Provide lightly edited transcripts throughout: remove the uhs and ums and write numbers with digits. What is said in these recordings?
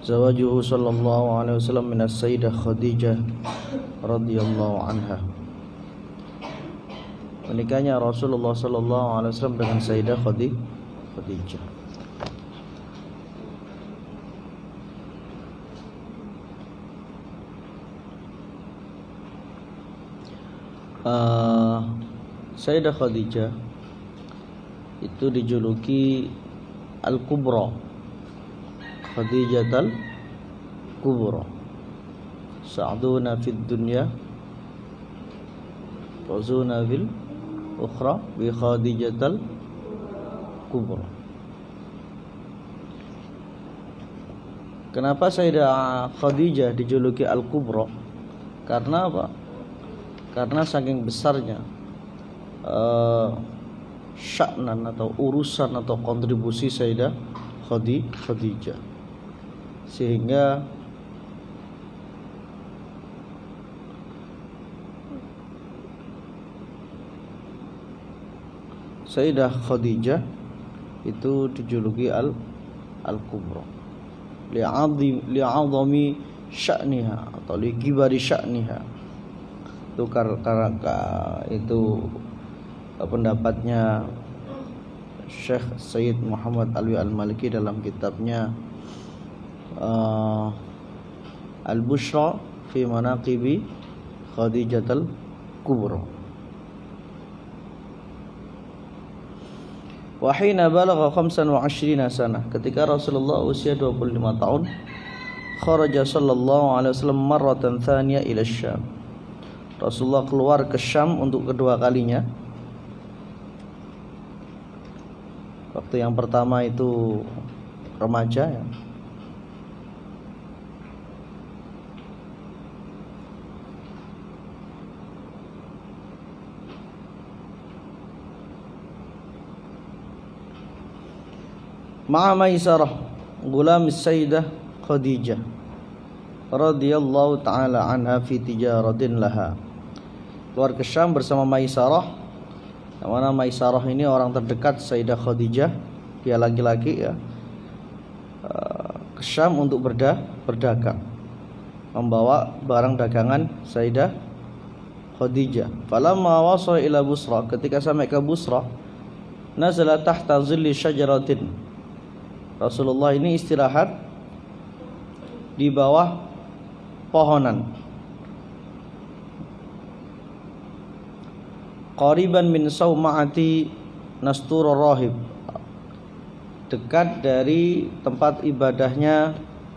zawajuhu sallallahu alaihi wasallam min as-sayyidah Khadijah radhiyallahu anha. Menikahnya Rasulullah sallallahu alaihi wasallam dengan Sayyidah Khadijah. Sayyidah Khadijah itu dijuluki Al-Kubra, Khadijatul Kubra. Sa'duna fid dunya wazuna fil ukhra bi Khadijatul Kubra. Kenapa Sayyidah Khadijah dijuluki Al-Kubra? Karena apa? Karena saking besarnya sya'nan atau urusan atau kontribusi Sayyidah Khadijah, sehingga Sayyidah Khadijah itu dijuluki Al-Kubra li'azami sya'niha atau li'kibari sya'niha. Itu karena itu pendapatnya Syekh Sayyid Muhammad Alwi Al-Maliki dalam kitabnya Al-Bushra fi Manaqibi Khadijatul Kubra. Wa hina balagha 25 sanah, ketika Rasulullah usia 25 tahun, kharaja sallallahu alaihi wasallam marratan tsaniyah ila Syam. Rasulullah keluar ke Syam untuk kedua kalinya. Waktu yang pertama itu remaja ya. Ma'a Maisarah gulam Sayyidah Khadijah radhiyallahu ta'ala anha fi tijaratin laha. Keluar ke Syam bersama Maisarah, yang mana Maisarah ini orang terdekat Sayyidah Khadijah, dia laki-laki ya, ke Syam untuk berdagang, membawa barang dagangan Sayyidah Khadijah. Falamma wasala ila Busra, ketika sampai ke Busra, nazala tahta zilli syajaratin. Rasulullah ini istirahat di bawah pohonan. Qariban min sauma'ati Nastur Rahib, dekat dari tempat ibadahnya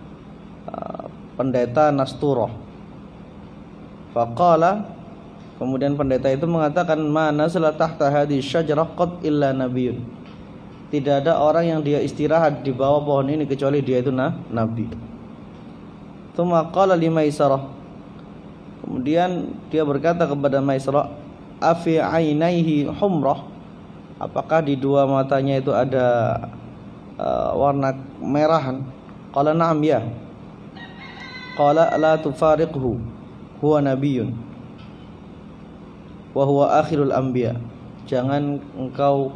pendeta Nasturah. Faqala, kemudian pendeta itu mengatakan, ma nazala tahta hadhihi syajarah qad illa nabiyyun. Tidak ada orang yang dia istirahat di bawah pohon ini kecuali dia itu nabi. Tsumma qala li Maisarah, kemudian dia berkata kepada Maisarah, afi ainaihi humrah, apakah di dua matanya itu ada warna merahan? Qala na'am ya. Qala la tufariqhu huwa nabiyyun wa huwa akhirul anbiya. Jangan engkau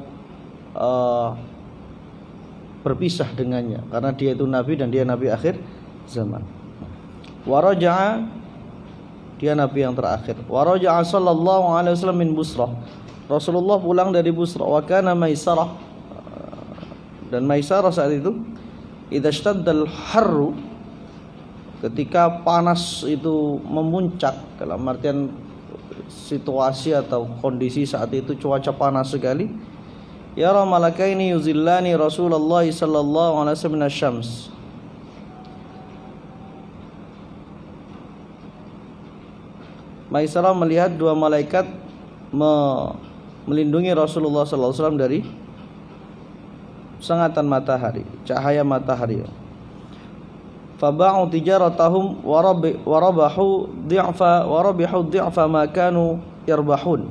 berpisah dengannya, karena dia itu nabi dan dia nabi akhir zaman. Wa raja'a, dia nabi yang terakhir. Wa raja'a sallallahu alaihi wasallam min Busra, Rasulullah pulang dari Busra. Wa kana Maisarah, dan Maisarah saat itu idza shtaddal harru, ketika panas itu memuncak, dalam artian situasi atau kondisi saat itu cuaca panas sekali, yara malakaini yuzillani Rasulullah sallallahu alaihi wasallam minasyams. Maisarah melihat dua malaikat melindungi Rasulullah sallallahu alaihi wasallam dari sengatan matahari, cahaya matahari. Faba'u tijaratahum wa rabahu dhi'fa ma kanu yarbahun.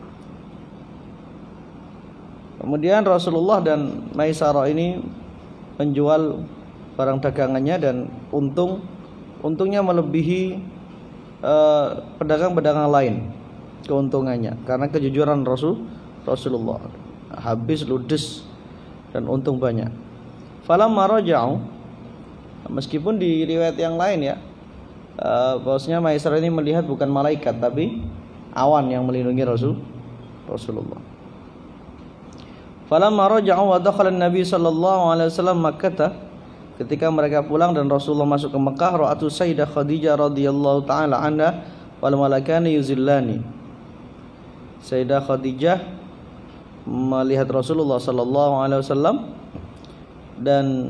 Kemudian Rasulullah dan Maisarah ini menjual barang dagangannya dan untungnya melebihi pedagang-pedagang lain keuntungannya, karena kejujuran Rasulullah. Habis ludes dan untung banyak. Falamma raja'u, meskipun di riwayat yang lain ya, bahwasanya Maisarah ini melihat bukan malaikat tapi awan yang melindungi Rasulullah. Falamma raja'u wa dakhala an-nabi sallallahu alaihi wasallam Makkah, ketika mereka pulang dan Rasulullah masuk ke Mekah, ra'atu Sayyidah Khadijah radhiyallahu taala anha wal malakani yuzillani. Sayyidah Khadijah melihat Rasulullah sallallahu alaihi wasallam dan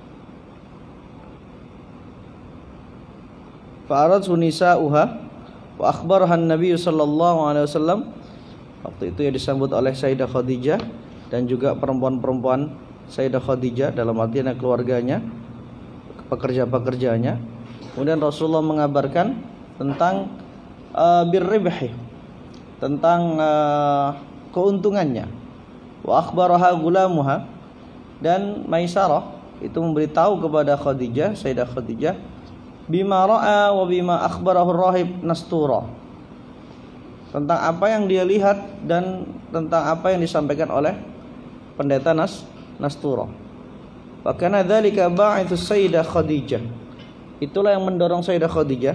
fa'aradhu nisa'uha wa akhbaraha an-nabiy sallallahu alaihi wasallam. Waktu itu ya disambut oleh Sayyidah Khadijah dan juga perempuan-perempuan Sayyidah Khadijah, dalam artian keluarganya, pekerja-pekerjanya. Kemudian Rasulullah mengabarkan tentang birribhi, tentang keuntungannya. Wa akhbaraha gulamuha, dan Maisarah itu memberitahu kepada Khadijah, Sayyidah Khadijah, bima ra'a wa bima akhbarahu rahib Nastura, tentang apa yang dia lihat dan tentang apa yang disampaikan oleh pendeta Nastura. Wa kana dzalika ba'ithu Sayyidah Khadijah, itulah yang mendorong Sayyidah Khadijah,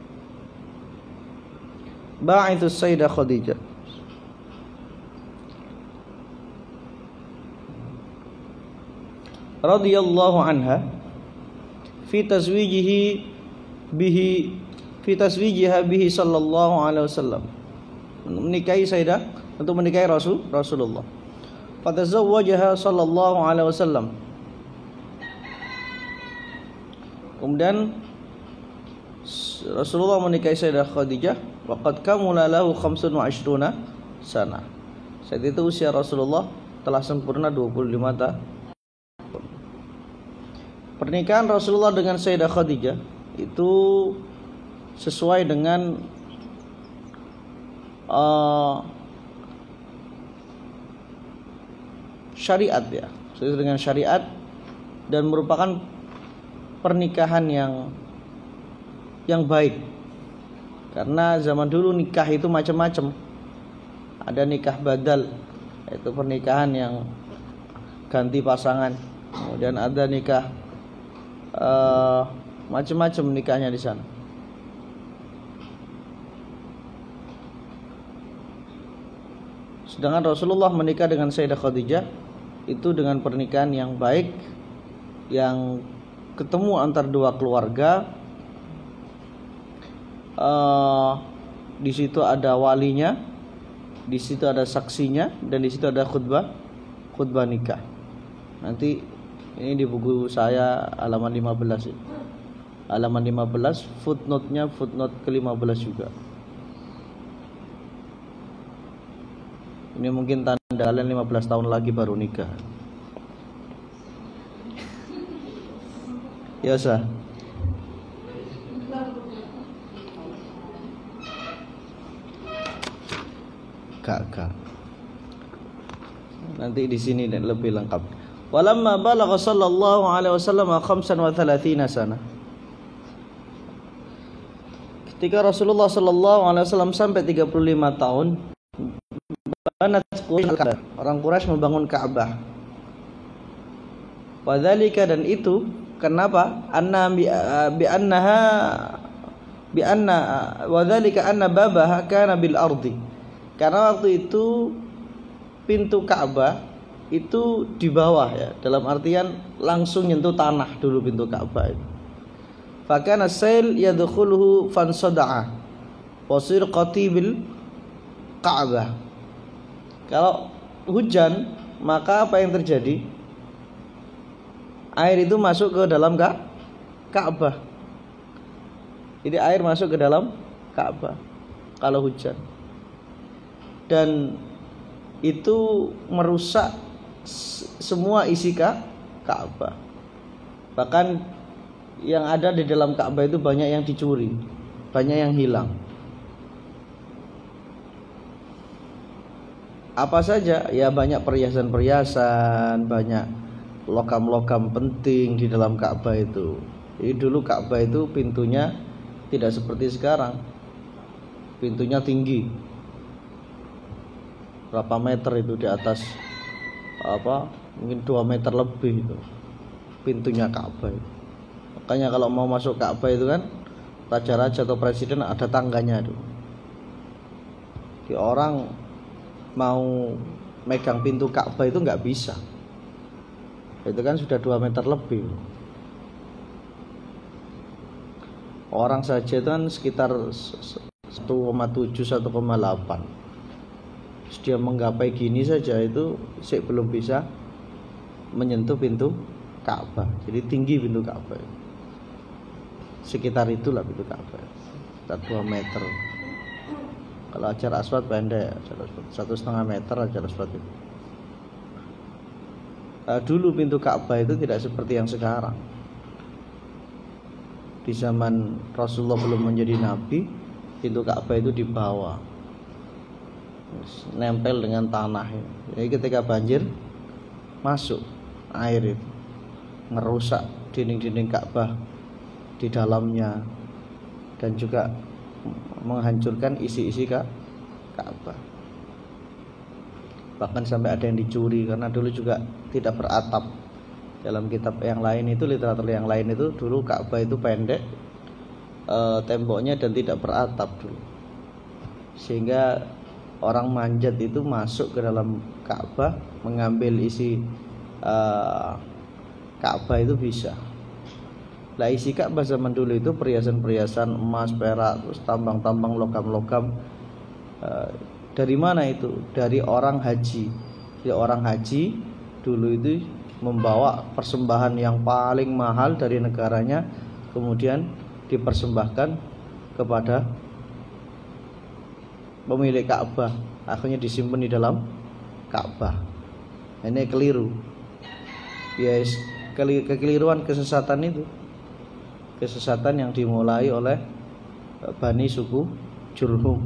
ba'ithu Sayyidah Khadijah, radhiyallahu anha fi tazwijihi bihi, fi tazwijiha bihi sallallahu alaihi wasallam, menikahi Sayyidah, untuk menikahi Rasulullah. Fatazawwajaha sallallahu alaihi wasallam, kemudian Rasulullah menikahi Sayyidah Khadijah. Waqad kamula lahu 25 sana. Saat itu usia Rasulullah telah sempurna 25 tahun. Pernikahan Rasulullah dengan Sayyidah Khadijah itu sesuai dengan syariat ya, sesuai dengan syariat, dan merupakan pernikahan yang baik. Karena zaman dulu nikah itu macam-macam. Ada nikah badal, yaitu pernikahan yang ganti pasangan. Kemudian ada nikah macam-macam nikahnya di sana. Sedangkan Rasulullah menikah dengan Sayyidah Khadijah itu dengan pernikahan yang baik, yang ketemu antar dua keluarga. Di situ ada walinya, di situ ada saksinya, dan di situ ada khutbah nikah. Nanti ini di buku saya halaman 15 ya. Halaman 15, footnote-nya footnote ke-15 juga. Ini mungkin tanda kalian 15 tahun lagi baru nikah. Ya sah. Kakak. Nanti di sini lebih lengkap. Walamma balagha sallallahu alaihi wasallam 35 sana. Ketika Rasulullah sallallahu alaihi wasallam sampai 35 tahun, orang Quraisy membangun Ka'bah. Wadzalika, dan itu kenapa? Wadzalika anna babaha kana bil ardi. Karena waktu itu pintu Ka'bah itu di bawah ya, dalam artian langsung nyentuh tanah dulu pintu Ka'bah itu. Fakana sail yadkhuluhu fansada'a wasir qatibil Ka'bah. Kalau hujan, maka apa yang terjadi? Air itu masuk ke dalam Ka'bah. Jadi air masuk ke dalam Ka'bah kalau hujan. Dan itu merusak semua isi Ka'bah. Bahkan yang ada di dalam Ka'bah itu banyak yang dicuri, banyak yang hilang. Apa saja? Ya banyak perhiasan-perhiasan, banyak logam-logam penting di dalam Ka'bah itu. Jadi dulu Ka'bah itu pintunya tidak seperti sekarang. Pintunya tinggi. Berapa meter itu di atas, mungkin 2 meter lebih itu pintunya Ka'bah itu. Makanya kalau mau masuk Ka'bah itu kan raja-raja atau presiden ada tangganya tuh. Di orang mau megang pintu Ka'bah itu nggak bisa. Itu kan sudah 2 meter lebih. Orang saja itu kan sekitar 1,7 1,8. Dia menggapai gini saja itu belum bisa menyentuh pintu Ka'bah. Jadi tinggi pintu Ka'bah. Sekitar itulah pintu Ka'bah. Sekitar 2 meter. Kalau Hajar Aswad pendek, 1,5 meter Hajar Aswad itu. Dulu pintu Ka'bah itu tidak seperti yang sekarang. Di zaman Rasulullah belum menjadi nabi, pintu Ka'bah itu di bawah, nempel dengan tanah. Jadi ketika banjir masuk air itu merusak dinding-dinding Ka'bah di dalamnya dan juga menghancurkan isi-isi Ka'bah. Bahkan sampai ada yang dicuri karena dulu juga tidak beratap. Dalam kitab yang lain itu, literatur yang lain itu, dulu Ka'bah itu pendek temboknya dan tidak beratap dulu, sehingga orang manjat itu masuk ke dalam Ka'bah mengambil isi Ka'bah itu bisa. Lah isi Ka'bah zaman dulu itu perhiasan-perhiasan emas, perak, terus tambang-tambang logam-logam. Dari mana itu? Dari orang haji. Jadi orang haji dulu itu membawa persembahan yang paling mahal dari negaranya, kemudian dipersembahkan kepada pemilik Ka'bah, akhirnya disimpan di dalam Ka'bah. Ini keliru. Ya, kekeliruan, kesesatan itu. Kesesatan yang dimulai oleh Bani suku Jurhum.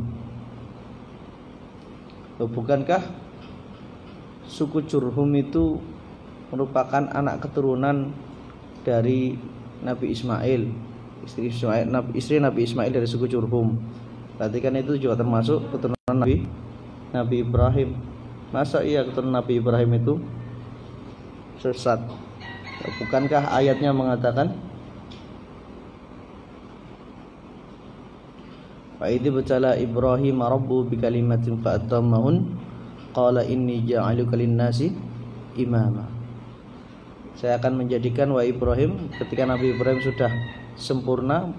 Bukankah suku Jurhum itu merupakan anak keturunan dari Nabi Ismail, istri Nabi Ismail dari suku Jurhum. Berarti kan itu juga termasuk keturunan Nabi Ibrahim. Masa iya keturunan Nabi Ibrahim itu sesat? Bukankah ayatnya mengatakan wa idh batala Ibrahim rabbu bikalimatin fa'atammahun qala inni ja'aluka lin-nasi imama. Saya akan menjadikan wa Ibrahim, ketika Nabi Ibrahim sudah sempurna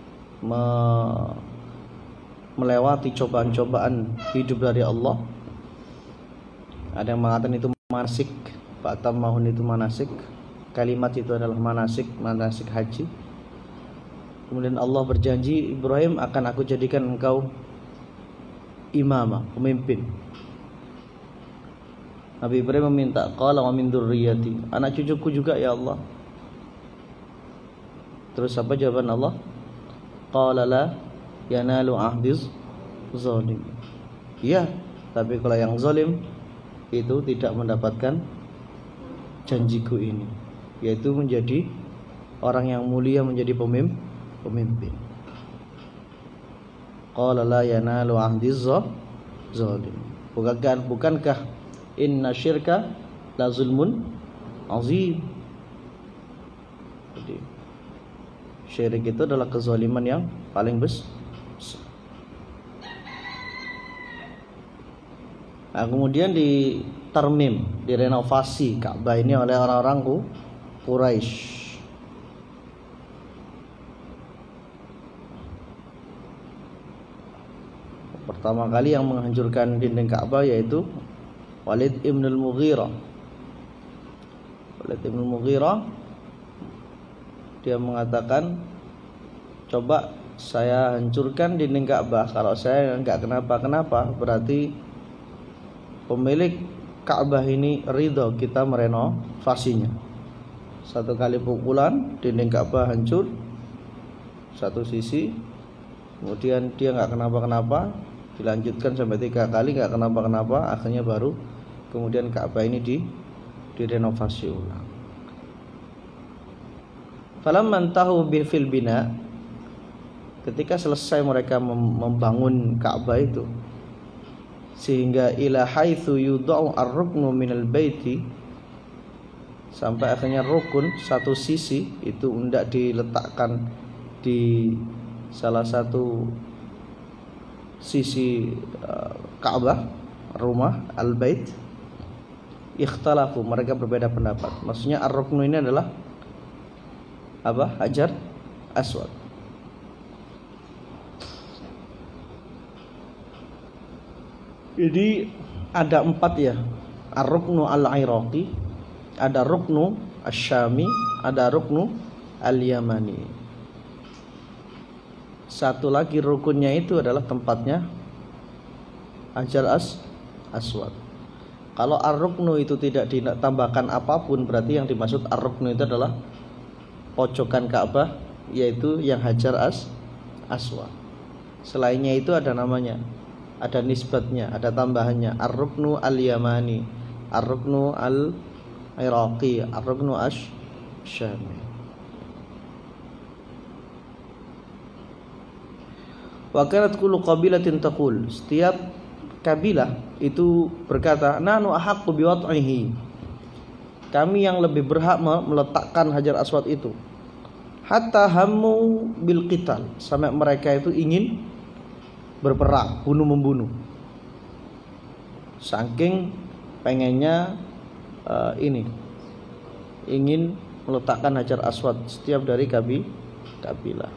melewati cobaan-cobaan hidup dari Allah. Ada yang mengatakan itu manasik, Pak Tamahun itu manasik. Kalimat itu adalah manasik haji. Kemudian Allah berjanji, Ibrahim akan aku jadikan engkau imamah, pemimpin. Nabi Ibrahim meminta, qala wa min dzurriyyati, anak cucuku juga ya Allah. Terus apa jawaban Allah? Qala la yanalu ahdiz zalim. Ya, tapi kalau yang zalim itu tidak mendapatkan janjiku ini, yaitu menjadi orang yang mulia, menjadi pemimpin. Qala la yanalu ahdiz zalim. Bukankah inna syirka la zulmun azim. Jadi syirik itu adalah kezaliman yang paling besar. Nah, kemudian direnovasi Ka'bah ini oleh orang-orang Quraisy. Pertama kali yang menghancurkan dinding Ka'bah yaitu Walid ibn al-Mughirah. Walid ibn al-Mughirah dia mengatakan, coba saya hancurkan dinding Ka'bah, kalau saya enggak kenapa-kenapa berarti pemilik Ka'bah ini ridho kita merenovasinya. Satu kali pukulan dinding Ka'bah hancur satu sisi, kemudian dia enggak kenapa-kenapa, dilanjutkan sampai 3 kali enggak kenapa-kenapa, akhirnya baru kemudian Ka'bah ini direnovasi ulang. Falamman tahu fil bina, ketika selesai mereka membangun Ka'bah itu, sehingga ila haitsu yudau ar-ruknu minal baiti, sampai akhirnya rukun satu sisi itu hendak diletakkan di salah satu sisi Ka'bah, rumah Al-Bait. Ikhtalafu, mereka berbeda pendapat. Maksudnya ar-ruknu ini adalah apa? Hajar Aswad. Jadi ada 4 ya. Ar-ruknu al-Iraqi, ada ruknu asy-Syami, ada ruknu al-Yamani. Satu lagi rukunnya itu adalah tempatnya Hajar Aswad. Kalau ar-ruknu itu tidak ditambahkan apapun, berarti yang dimaksud ar-ruknu itu adalah pojokan Ka'bah, yaitu yang Hajar Aswad. Selainnya itu ada namanya, ada nisbatnya, ada tambahannya, ar-ruknu al-Yamani, ar-ruknu al-Iraqi, ar-ruknu asy-Syami. Wa kanat kullu qabilatin taqul, setiap kabilah itu berkata, nanu ahaqqu biwad'ihi, kami yang lebih berhak meletakkan Hajar Aswad itu. Hatta hammu bil qital, sampai mereka itu ingin berperang, bunuh membunuh. Saking pengennya ingin meletakkan Hajar Aswad setiap dari kabilah.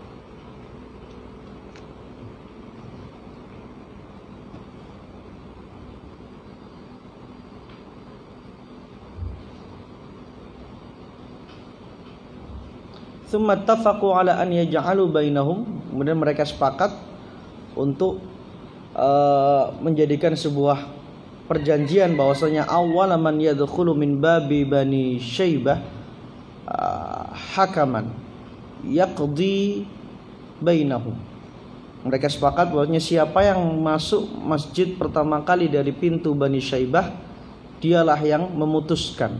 Tsumma ittafaqu ala an yaj'alu bainahum, kemudian mereka sepakat untuk menjadikan sebuah perjanjian bahwasanya awwal man yadkhulu min babi bani Syaibah hakaman yaqdi bainahum. Mereka sepakat bahwasanya siapa yang masuk masjid pertama kali dari pintu Bani Syaibah, dialah yang memutuskan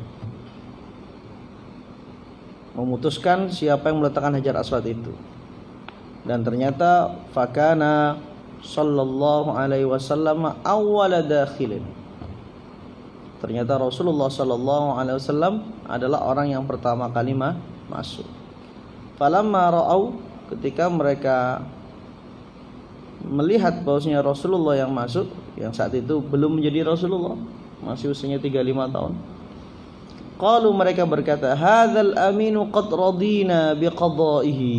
siapa yang meletakkan Hajar Aswad itu. Dan ternyata fakana sallallahu alaihi wasallam awwala dakhilin, ternyata Rasulullah sallallahu alaihi wasallam adalah orang yang pertama kali masuk. Falamma ra'au, ketika mereka melihat bahwasanya Rasulullah yang masuk, yang saat itu belum menjadi Rasulullah, masih usianya 35 tahun. Qalu, mereka berkata, hadzal aminu qad radina biqada'ihi,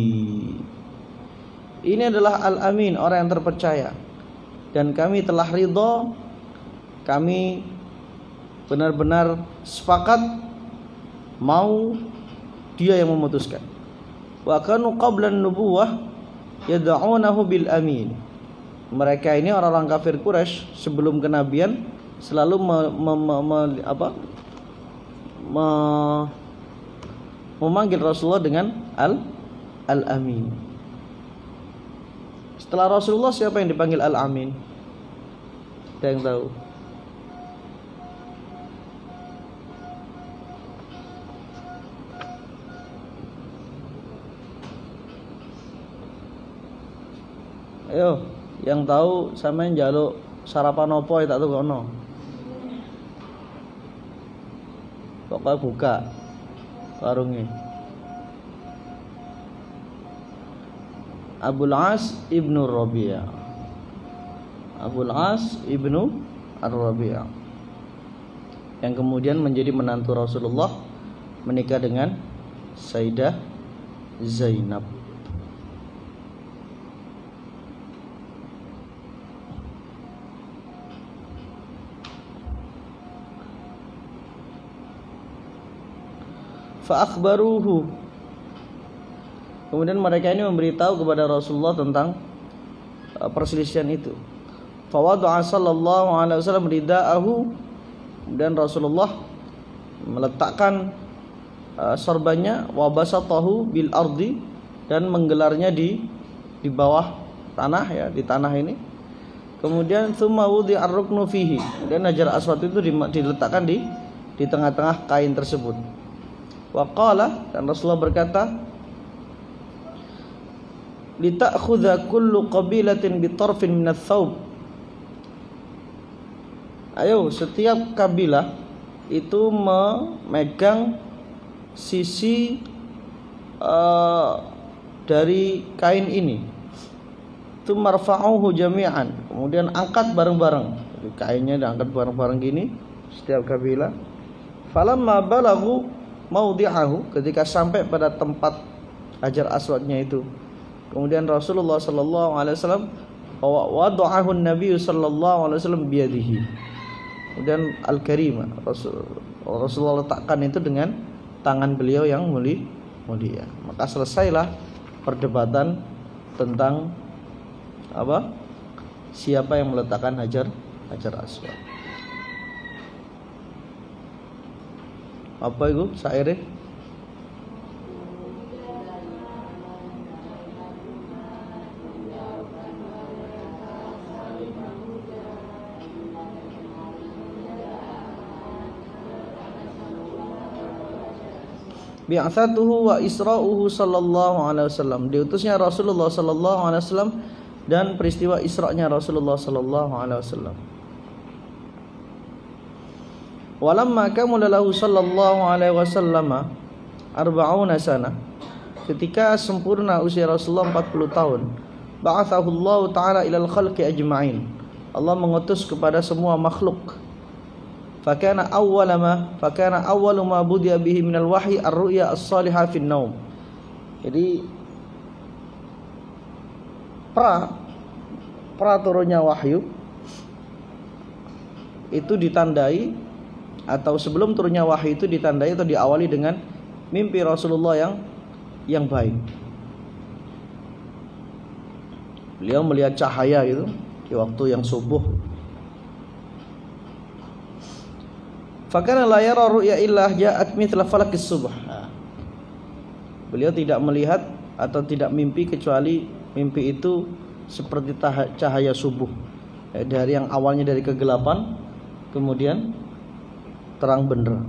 ini adalah al-amin, orang yang terpercaya, dan kami telah ridha, kami benar-benar sepakat mau dia yang memutuskan. Wa kanu qabla an-nubuwah yad'unahu bil amin, mereka ini orang-orang kafir Quraisy sebelum kenabian selalu memanggil Rasulullah dengan al-amin. Setelah Rasulullah siapa yang dipanggil al-amin? Ada yang tahu? Ayo, yang tahu sampean njaluk sarapan opo tak tahu kono. Pokoknya buka warungnya. Abul As ibnu Rabi'ah. Abul As ibnu Ar-Rabi'ah, yang kemudian menjadi menantu Rasulullah, menikah dengan Sayyidah Zainab. Fa'akhbaruhu, kemudian mereka ini memberitahu kepada Rasulullah tentang perselisihan itu. Fawadu'a sallallahu alaihi wasallam ridaahu, dan Rasulullah meletakkan sorbannya, wa basatahu bil ardi, dan menggelarnya di bawah tanah, ya, di tanah ini. Kemudian tsumma wudi'a ar-ruknu fihi, dan Hajar Aswad itu diletakkan di tengah-tengah kain tersebut. Wa qala, dan Rasulullah berkata, lita'khudha kullu qabilatin bitarfin minats thawb, ayo setiap kabilah itu memegang sisi dari kain ini, itu marfa'uhu jami'an, kemudian angkat bareng-bareng. Jadi kainnya diangkat bareng-bareng gini setiap kabilah. Falamma balagu maudhi'ahu, ketika sampai pada tempat Hajar Aswadnya itu, kemudian Rasulullah sallallahu alaihi wasallam wada'ahu an-nabiy sallallahu alaihi wasallam biyadihi. Kemudian al-karimah, Rasulullah letakkan itu dengan tangan beliau yang mulia. Maka selesailah perdebatan tentang siapa yang meletakkan Hajar Aswad. Apa itu syairnya? Bi'atsatuhu wa isra'uhu sallallahu alaihi wasallam, diutusnya Rasulullah sallallahu alaihi wasallam dan peristiwa Isra-nya Rasulullah sallallahu alaihi wasallam. Walamma kamula lahu sallallahu alaihi wasallam 40 sana, ketika sempurna usia Rasulullah 40 tahun, ba'athahu Allah taala ilal khalqi ajma'in, Allah mengutus kepada semua makhluk. Fakana awwalu ma budiya bihi minal wahyi ar-ru'ya as-salihah fin naum. Jadi pra turunnya wahyu itu ditandai, atau sebelum turunnya wahyu itu ditandai atau diawali dengan mimpi Rasulullah yang baik. Beliau melihat cahaya itu di waktu yang subuh. Fakana la yara ru'ya illa ja'at mithla falakis subh. Beliau tidak melihat atau tidak mimpi kecuali mimpi itu seperti cahaya subuh, dari yang awalnya dari kegelapan kemudian terang benderang.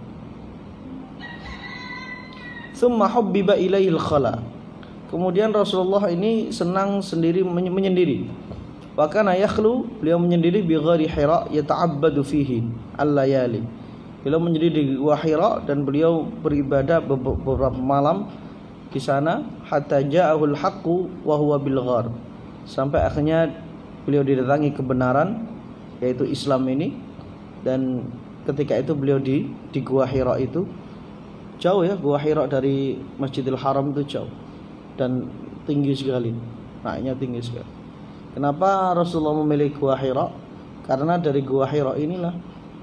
Tsumma hubbiba ilaihil khala, kemudian Rasulullah ini senang sendiri menyendiri. Wa kana yakhlu, beliau menyendiri bi ghairi Hira yata'abbadu fihi al-layali. Beliau menyendiri di Gua Hira dan beliau beribadah beberapa malam di sana, hatta ja'ahul haqqu wa huwa bil ghar, sampai akhirnya beliau didatangi kebenaran, yaitu Islam ini. Dan ketika itu beliau di Gua Hira itu jauh ya, Gua Hira dari Masjidil Haram itu jauh dan tinggi sekali, naiknya tinggi sekali. Kenapa Rasulullah memilih Gua Hira? Karena dari Gua Hira inilah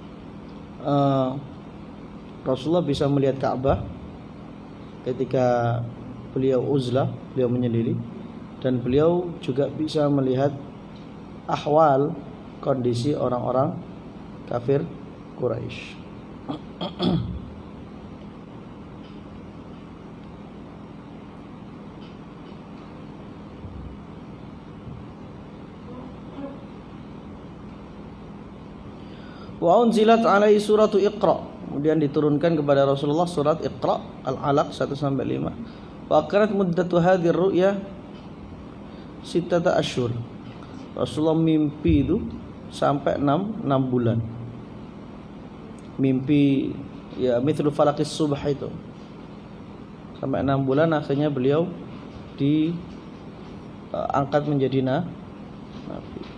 Rasulullah bisa melihat Ka'bah ketika beliau uzlah, beliau menyendiri, dan beliau juga bisa melihat ahwal, kondisi orang-orang kafir Quraisy. Wa unzilat alaihi suratu Iqra, kemudian diturunkan kepada Rasulullah surat Iqra Al-Alaq 1 sampai 5. Wa kanat muddatu hadhir ru'ya 6 asyhur. Rasulullah mimpi itu sampai 6 bulan. Mimpi ya mithlu falaqis subh itu. Sampai 6 bulan, akhirnya beliau diangkat menjadi nabi.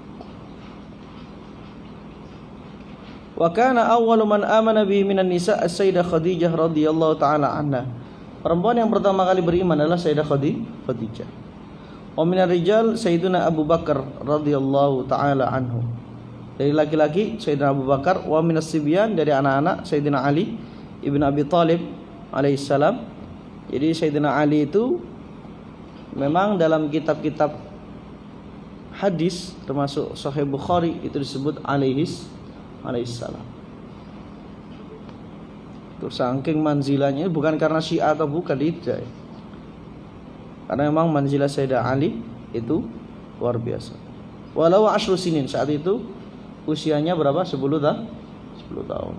Wa kana awwalu man amana bihi minan nisa as-sayyidah Khadijah radhiyallahu taala anha. Perempuan yang pertama kali beriman adalah Sayyidah Khadijah. Wa minar rijal Sayyiduna Abu Bakar radhiyallahu taala anhu. Dari laki-laki Sayyidina Abu Bakar, wa minas sibyan, dari anak-anak Sayyidina Ali ibn Abi Thalib alaihissalam. Jadi Sayyidina Ali itu memang dalam kitab-kitab hadis termasuk Sahih Bukhari itu disebut alaihissalam. Itu saking manzilahnya, bukan karena Syiah atau bukan, tidak. Karena memang manzilah Sayyidah Ali itu luar biasa. Walau 10 sinin, saat itu usianya berapa? 10 tahun.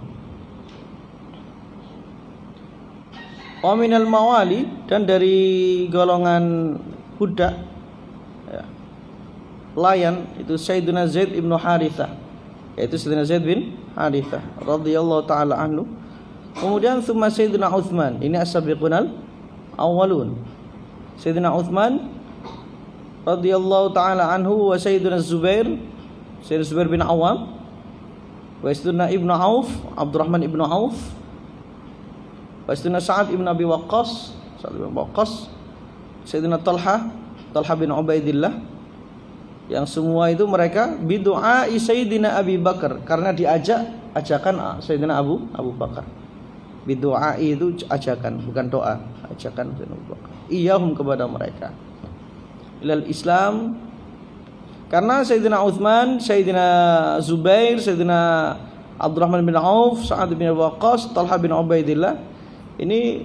Wa minal mawali, dan dari golongan budak ya, pelayan itu Sayyidina Zaid ibnu Harithah, yaitu Sayyidina Zaid bin Harithah radhiyallahu taala anhu. Kemudian tsumma Sayyidina Utsman, ini as-sabiqunal awwalun. Sayyidina Utsman radhiyallahu taala anhu wa Sayyidina Zubair, Sayyidina Zubair bin Awam, wa Sayyidina Ibnu Auf, Abdurrahman ibnu Auf, wa Sayyidina Sa'ad ibn Abi Waqqas, Sa'ad bin Waqqas, Sayyidina Talha bin Ubaidillah, yang semua itu mereka bidu'a Sayyidina Abi Bakar, karena ajakan Sayyidina Abu Bakar. Bidu'a itu ajakan, bukan doa, ajakan Sayyidina Abu Bakar. Iyahum, kepada mereka, ilal Islam. Karena Sayyidina Utsman, Sayyidina Zubair, Sayyidina Abdurrahman bin Auf, Sa'ad bin Waqqas, Talha bin Ubaidillah, ini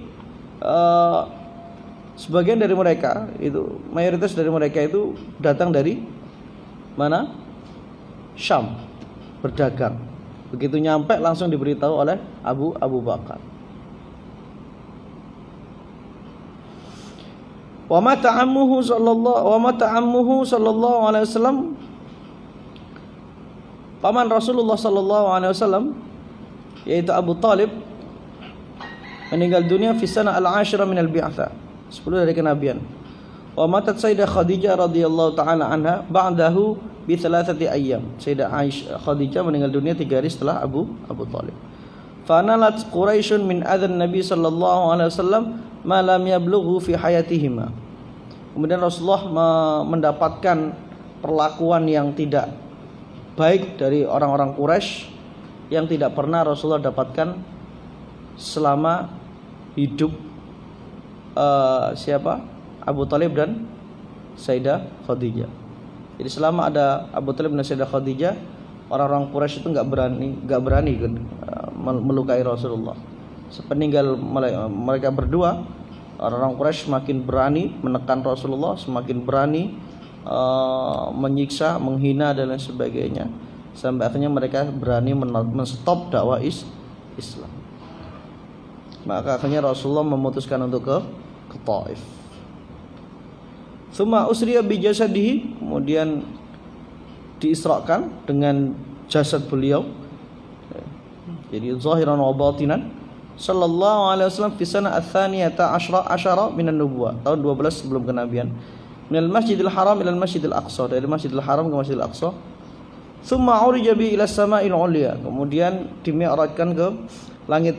sebagian dari mereka itu, mayoritas dari mereka itu datang dari mana? Syam, berdagang. Begitu nyampe langsung diberitahu oleh Abu Bakar. Wa mata ammuhu sallallahu alaihi wasallam, paman Rasulullah sallallahu alaihi wasallam yaitu Abu Talib meninggal dunia fi sana al-ashira min al-bi'tsah, 10 dari kenabian. Wa matat Sayyidah Khadijah radhiyallahu taala anha ba'dahu bi 3 ayyam. Sayyidah Khadijah meninggal dunia 3 hari setelah Abu Talib. Fa nalat Quraisyun min adzan Nabi sallallahu alaihi wasallam ma lam yablughu fi hayatihima. Kemudian Rasulullah mendapatkan perlakuan yang tidak baik dari orang-orang Quraisy yang tidak pernah Rasulullah dapatkan selama hidup Abu Talib dan Sayyidah Khadijah. Jadi selama ada Abu Talib dan Sayyidah Khadijah, orang-orang Quraisy itu enggak berani melukai Rasulullah. Sepeninggal mereka berdua, orang-orang Quraisy semakin berani menekan Rasulullah, semakin berani menyiksa, menghina dan lain sebagainya, sampai akhirnya mereka berani menstop dakwah Islam. Maka akhirnya Rasulullah memutuskan untuk ke Taif. Tsumma usriya bi jasadihi, kemudian diisrakan dengan jasad beliau. Jadi zahiran wa batinan, sallallahu alaihi wasallam fi sana ats-tsaniyata asyara minan nubuwah, tahun 12 sebelum kenabian. Minal Masjidil Haram ila Masjidil Aqsa, dari Masjidil Haram ke Masjidil Aqsa. Tsumma urija bi ila sama'il 'ulya, kemudian dimi'rajkan ke langit.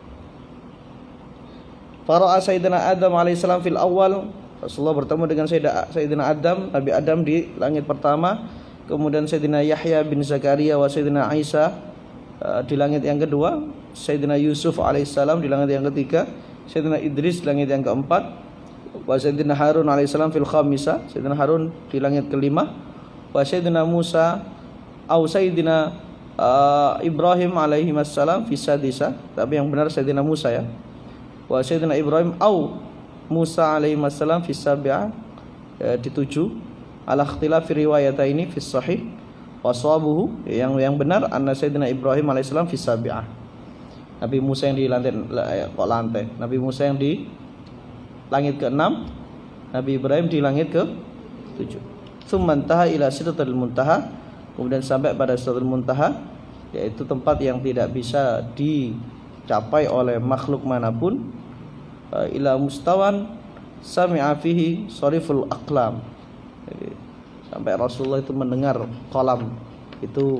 Fara'a Sayyidina Adam alaihissalam fil awal, Rasulullah bertemu dengan Sayyidina Adam, Nabi Adam di langit pertama. Kemudian Sayyidina Yahya bin Zakaria wa Sayyidina Isa di langit yang kedua. Sayyidina Yusuf alaihissalam di langit yang ketiga. Sayyidina Idris di langit yang keempat. Wa Sayyidina Harun alaihissalam fil khamisa, Sayyidina Harun di langit kelima. Wa Sayyidina Musa au Sayyidina Ibrahim alaihi wassalam fi sadisa, tapi yang benar Sayyidina Musa ya. Wa Sayyidina Ibrahim au Musa alaihi wassalam fi sabi'ah, di 7. Ala ikhtilafi riwayataini fi sahih wa sawabuhu, yang benar anna Sayyidina Ibrahim alaihissalam fi sabi'ah. Nabi Musa yang di lantai Nabi Musa yang di langit ke-6, Nabi Ibrahim di langit ke-7. Tsumma intaha ila sidratil muntaha, kemudian sampai pada sidratil muntaha, yaitu tempat yang tidak bisa dicapai oleh makhluk manapun. Ila mustawan sami'a fihi sariful aqlam, jadi, sampai Rasulullah itu mendengar qalam itu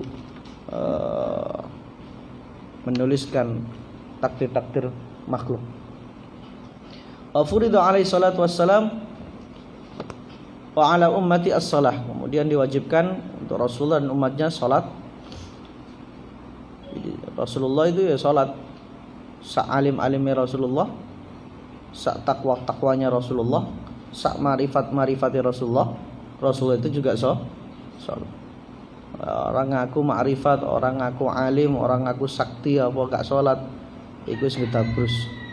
menuliskan takdir-takdir makhluk. Wa furida alaihi salatu wassalam wa ala ummati as-salah, kemudian diwajibkan untuk Rasulullah dan umatnya salat. Jadi Rasulullah itu ya salat, sa'alim-alimnya Rasulullah, sak-takwa-takwanya Rasulullah, sak-marifat-marifatnya Rasulullah. Rasulullah itu juga salat. Orang ngaku ma'rifat, orang ngaku alim, orang ngaku sakti, apa gak salat, iku sing tabrus.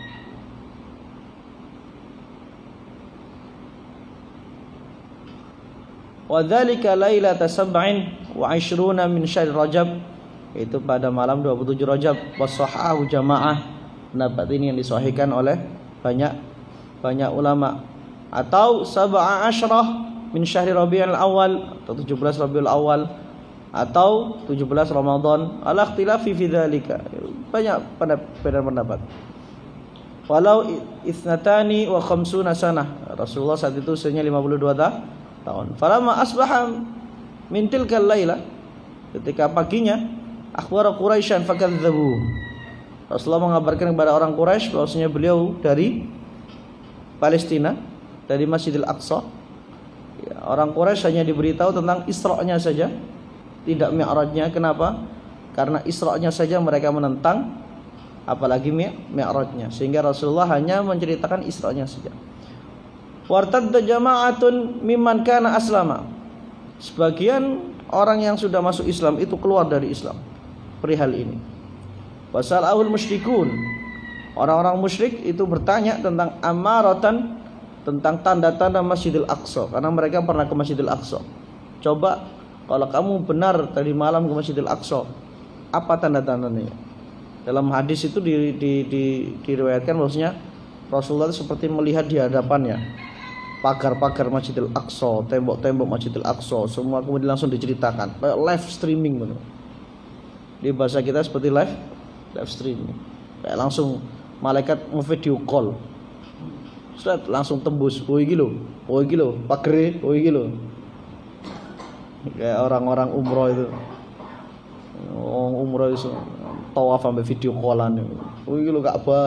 Wa dzalika lailata 27 min syahr Rajab, itu pada malam 27 Rajab. Washahahu jamaah, pendapat ini yang disahihkan oleh banyak ulama. Atau 17 min syahri Rabiul Awal, atau 17 Rabiul Awal. atau 17 Ramadan, ala ikhtilafi fi dzalika. Banyak perbedaan pendapat. Walau isnatani wa khamsuna sanah. Rasulullah saat itu usianya 52 tahun. Falamma asbaha min tilkal laila, ketika paginya, akhbara Quraisyan fakadzabu. Rasulullah mengabarkan kepada orang Quraisy bahwasanya beliau dari Palestina, dari Masjidil Aqsa. Ya, orang Quraisy hanya diberitahu tentang Isra-nya saja, tidak Mi'rajnya. Kenapa? Karena Isra-nya saja mereka menentang, apalagi Mi'rajnya. Sehingga Rasulullah hanya menceritakan Isra-nya saja. Wartadda jama'atun mimman kana aslama. Sebagian orang yang sudah masuk Islam itu keluar dari Islam perihal ini. Wasalahul musyrikun. Orang-orang musyrik itu bertanya tentang amaratan, tentang tanda-tanda Masjidil Aqsa, karena mereka pernah ke Masjidil Aqsa. Coba kalau kamu benar tadi malam ke Masjidil Aqsa, apa tanda-tandanya? Dalam hadis itu diriwayatkan bahwasanya Rasulullah itu seperti melihat di hadapannya pagar-pagar Masjidil Aqsa, tembok-tembok Masjidil Aqsa, semua kemudian langsung diceritakan, kayak live streaming gitu. Di bahasa kita seperti live streaming. Kayak langsung malaikat nge-video call. Set langsung tembus. Oh iki lho, pagere, oh iki lho. Kayak orang-orang umroh itu. Orang umroh itu tawaf sampai video callan. Oh iki lho Ka'bah.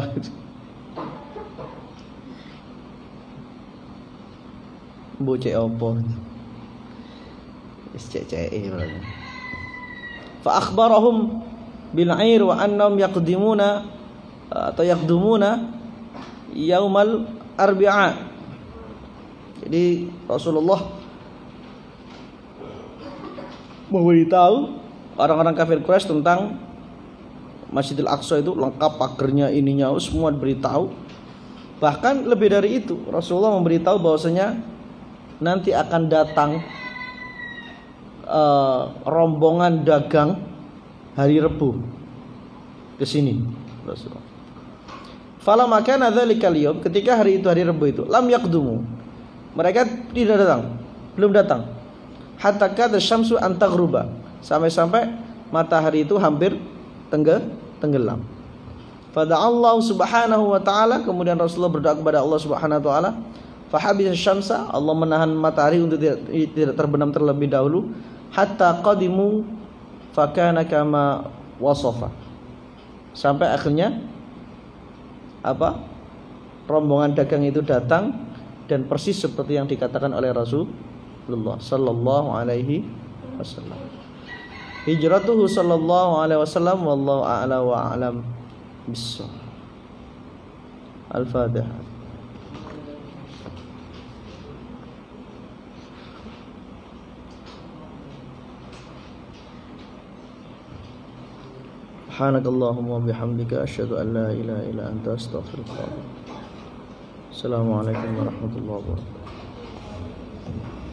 Mbok cek opo? Wis cek-ceke berarti. Fa akhbarahum bil 'air wa annahum yaqdimuna atau yaqdumuna yaumal arbi'a. Jadi Rasulullah memberitahu orang-orang kafir Quraisy tentang Masjidil Aqsa itu lengkap pagernya, ininya semua diberitahu. Bahkan lebih dari itu, Rasulullah memberitahu bahwasanya nanti akan datang rombongan dagang hari Rebu ke sini. Rasulullah. Falamma kana dzalikal yaum, ketika hari itu hari Rebu itu, lam yaqdumu. Mereka tidak datang, belum datang. Hatta kada syamsu an taghruba, sampai-sampai matahari itu hampir tenggelam. Fada'allahu subhanahu wa ta'ala, kemudian Rasulullah berdoa kepada Allah subhanahu wa ta'ala. Fahabisa syamsa, Allah menahan matahari untuk tidak terbenam terlebih dahulu. Hatta qadimu fakana kama wasafa, sampai akhirnya rombongan dagang itu datang dan persis seperti yang dikatakan oleh Rasulullah sallallahu alaihi wasallam. Hijratuhu sallallahu alaihi wasallam wallahu a'la wa a'lam bis-shawab. Al-Fatihah. Subhanakallahumma bihamdika asyhadu an la ilaha illa anta astaghfiruka wa atubu ilaik. Assalamualaikum warahmatullahi wabarakatuh.